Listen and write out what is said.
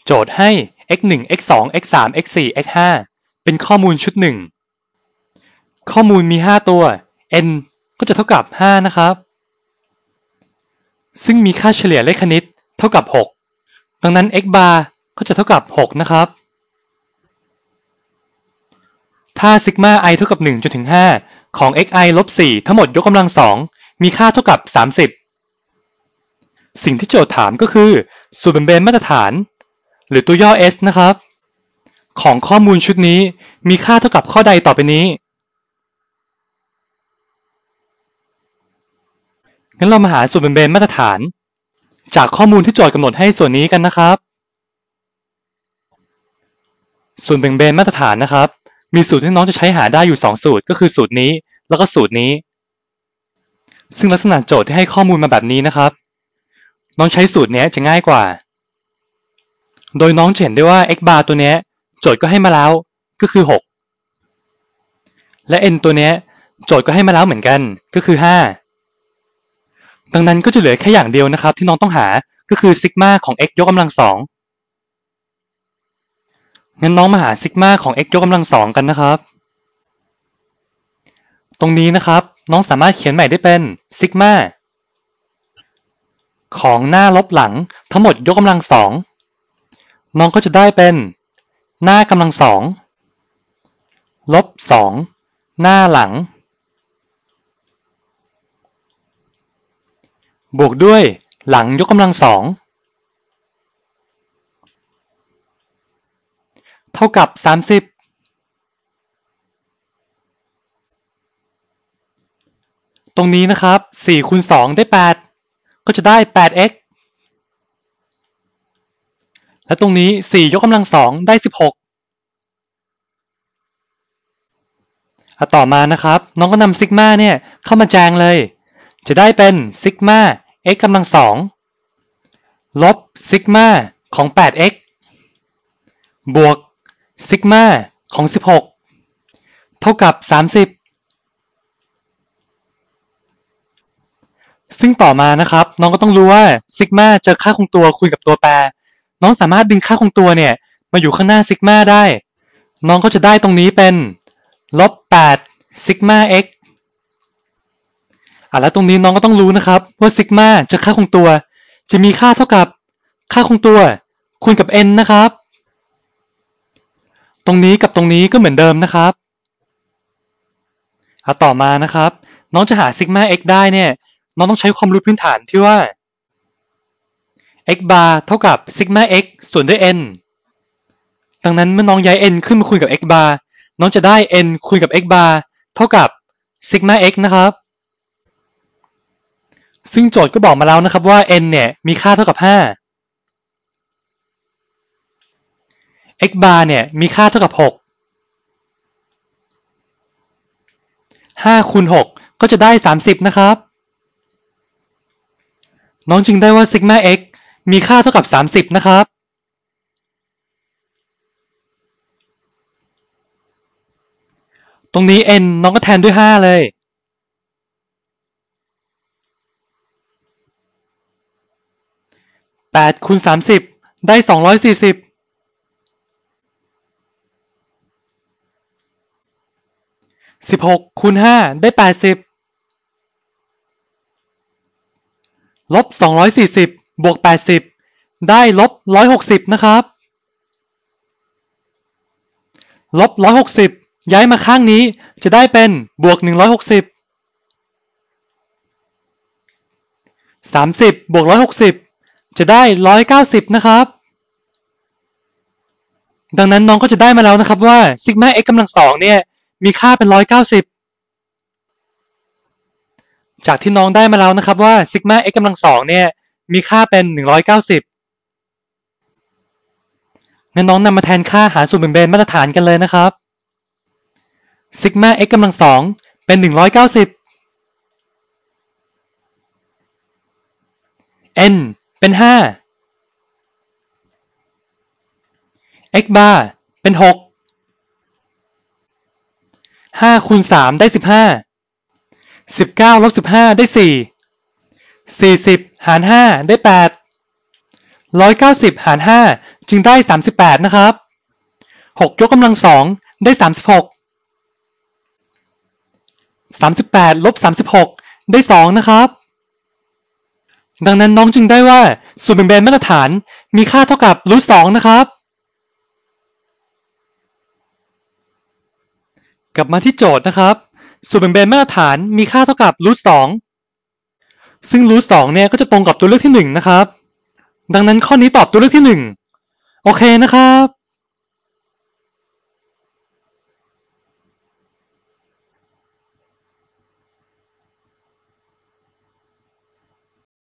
โจทย์ให้ x 1 x 2 x 3 x 4 x 5เป็นข้อมูลชุดหนึ่งข้อมูลมี5ตัว n ก็จะเท่ากับ5นะครับซึ่งมีค่าเฉลี่ยเลขคณิตเท่ากับ6ดังนั้น x bar ก็จะเท่ากับ6นะครับถ้าซิกมา i เท่ากับ1จนถึง5ของ xi ลบ4ทั้งหมดยกกำลัง2มีค่าเท่ากับ30สิ่งที่โจทย์ถามก็คือสูตรแบ่งเบนมาตรฐานหรือตัวย่อ s นะครับของข้อมูลชุดนี้มีค่าเท่ากับข้อใดต่อไปนี้งั้นเรามาหาสูตรแบ่งเบนมาตรฐานจากข้อมูลที่โจทย์กำหนดให้ส่วนนี้กันนะครับสูตรแบ่งเบนมาตรฐานนะครับมีสูตรที่น้องจะใช้หาได้อยู่2สูตรก็คือสูตรนี้แล้วก็สูตรนี้ซึ่งลักษณะโจทย์ที่ให้ข้อมูลมาแบบนี้นะครับน้องใช้สูตรนี้จะง่ายกว่าโดยน้องจะเห็นได้ว่า x bar ตัวนี้โจทย์ก็ให้มาแล้วก็คือ6และ n ตัวนี้โจทย์ก็ให้มาแล้วเหมือนกันก็คือ5ดังนั้นก็จะเหลือแค่อย่างเดียวนะครับที่น้องต้องหาก็คือซิกมาของ x ยกกำลัง2งั้นน้องมาหาซิกมาของ x ยกกำลัง2กันนะครับตรงนี้นะครับน้องสามารถเขียนใหม่ได้เป็นซิกมาของหน้าลบหลังทั้งหมดยกกำลัง2น้องก็จะได้เป็นหน้ากำลัง2ลบ2หน้าหลังบวกด้วยหลังยกกำลัง2เท่ากับ30ตรงนี้นะครับ4คูณ2ได้8ก็จะได้ 8x และตรงนี้4ยกกำลัง2ได้16ต่อมานะครับน้องก็นำซิกมาเนี่ยเข้ามาแจงเลยจะได้เป็นซิกมา x กำลัง2ลบซิกมาของ 8x บวกซิกมาของ16เท่ากับ30ซึ่งต่อมานะครับน้องก็ต้องรู้ว่าซิกมาเจอค่าคงตัวคูณกับตัวแปรน้องสามารถดึงค่าคงตัวเนี่ยมาอยู่ข้างหน้าซิกมาได้น้องก็จะได้ตรงนี้เป็นลบ8ซิกมา x แล้วตรงนี้น้องก็ต้องรู้นะครับว่าซิกมาเจอค่าคงตัวจะมีค่าเท่ากับค่าคงตัวคูณกับ n นะครับตรงนี้กับตรงนี้ก็เหมือนเดิมนะครับต่อมานะครับน้องจะหาซิกมา x ได้เนี่ยน้องต้องใช้ความรู้พื้นฐานที่ว่า x bar เท่ากับซิกมา x ส่วนด้วย n ดังนั้นเมื่อน้องย้าย n ขึ้นมาคูณกับ x bar น้องจะได้ n คูณกับ x bar เท่ากับซิกมา x นะครับซึ่งโจทย์ก็บอกมาแล้วนะครับว่า n เนี่ยมีค่าเท่ากับ5 x bar เนี่ยมีค่าเท่ากับ6 5คูณ6ก็จะได้30นะครับน้องจึงได้ว่าซิกมา x มีค่าเท่ากับ30นะครับตรงนี้ n น้องก็แทนด้วย5เลย8คูณ30ได้240 16คูณ5ได้80ลบ240บวก80ได้ลบ160นะครับลบ160ย้ายมาข้างนี้จะได้เป็นบวก160 30บวก160จะได้190นะครับดังนั้นน้องก็จะได้มาแล้วนะครับว่าซิกมา x กำลัง2เนี่ยมีค่าเป็น190จากที่น้องได้มาแล้วนะครับว่าซิกมา x กำลัง2เนี่ยมีค่าเป็น190งั้นน้องนำมาแทนค่าหาสูตรแบ่งเบนมาตรฐานกันเลยนะครับซิกมา x กำลัง2เป็น190 n เป็น5 x bar เป็น6 5คูณ3ได้15 19ลบ15ได้4 40หาร5ได้8 190หาร5 จึงได้38นะครับ6ยกกำลัง2ได้36 38ลบ36ได้2นะครับดังนั้นน้องจึงได้ว่าส่วนแบ่งแบนมาตรฐานมีค่าเท่ากับรูท2นะครับกลับมาที่โจทย์นะครับส่วนแบ่งแบนมาตรฐานมีค่าเท่ากับรูท2ซึ่งรูท2เนี่ยก็จะตรงกับตัวเลือกที่1นะครับดังนั้นข้อนี้ตอบตัวเลือกที่1โอเคนะครับ